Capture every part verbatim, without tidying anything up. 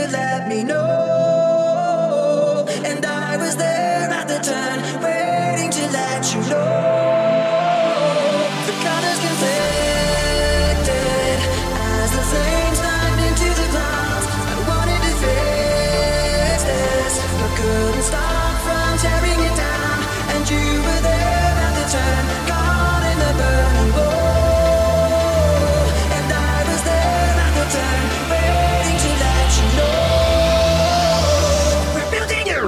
let me know. And I was there at the turn, waiting to let you know. The colors conflicted as the flames climbed into the clouds. I wanted to fix this, but couldn't stop from tearing it down. And you were there at the turn, caught in the burning bowl. And I was there at the turn, waiting to let you know. We're building you.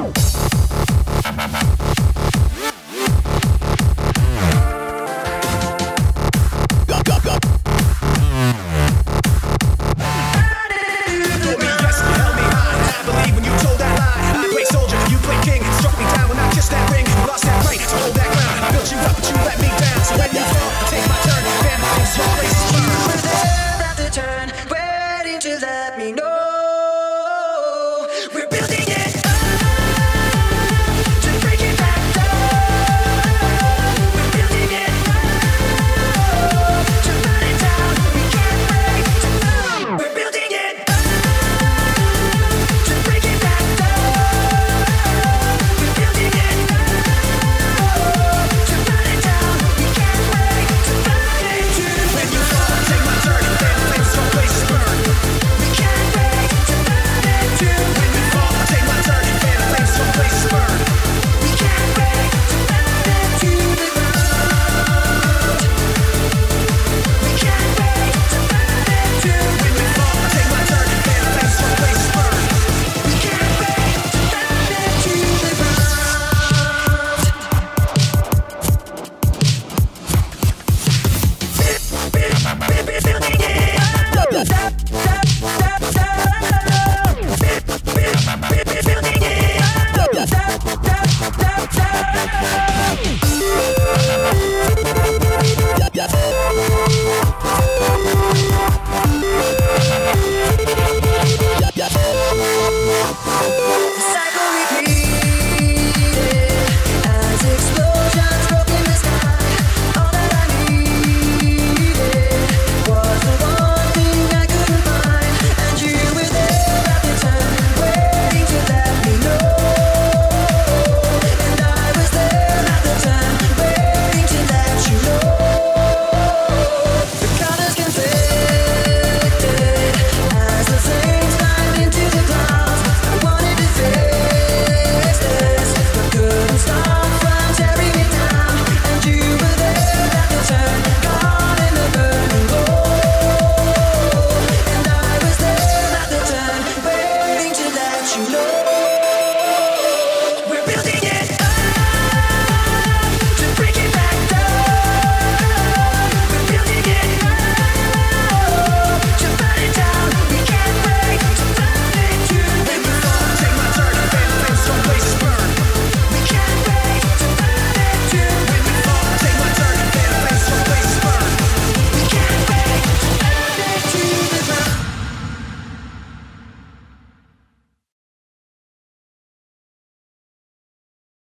To let me know. We're building it up to break it back down. We're building it up to run it down. We can't break to move. We're building it up to break it back down. We're building it up to run it down. We can't break to run it to. When you fall, take my turn. Fan flames, some places burn. Yeah.